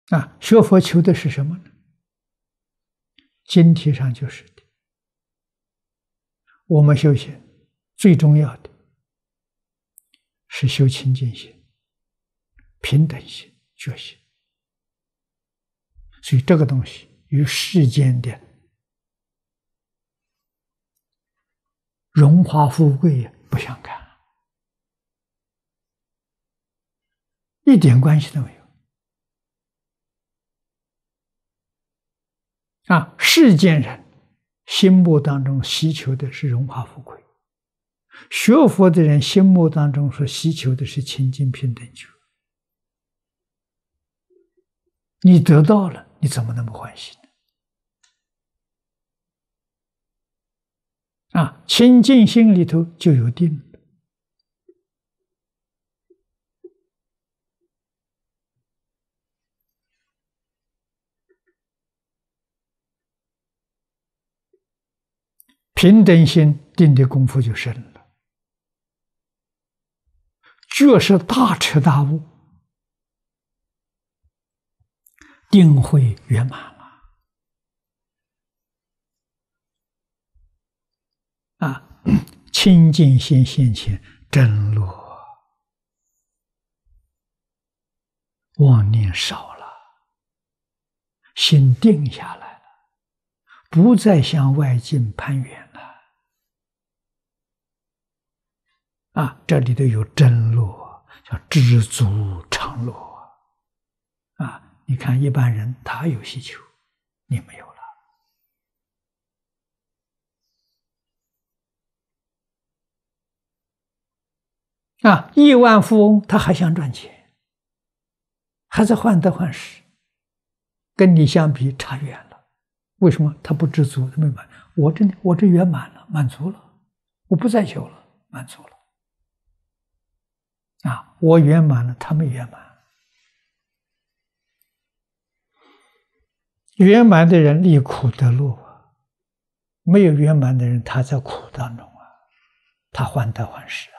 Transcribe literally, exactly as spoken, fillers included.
啊，学佛求的是什么呢？经题上就是的，我们修行最重要的是修清净心、平等心、觉心。所以这个东西与世间的荣华富贵不相干，一点关系都没有。啊，世间人心目当中希求的是荣华富贵，学佛的人心目当中所希求的是清净平等觉。你得到了，你怎么那么欢喜呢？啊，清净心里头就有定。平等心定的功夫就深了，觉是大彻大悟，定会圆满了。啊，清净心现前，真落，妄念少了，心定下来了，不再向外境攀缘了。啊，这里头有真落，叫知足常乐。啊，你看一般人他有需求，你没有了。啊，亿万富翁他还想赚钱，还在患得患失，跟你相比差远了。为什么？他不知足，他没满。我这我这圆满了，满足了，我不再求了，满足了。啊，我圆满了，他没圆满。圆满的人离苦得乐啊，没有圆满的人他在苦当中啊，他患得患失。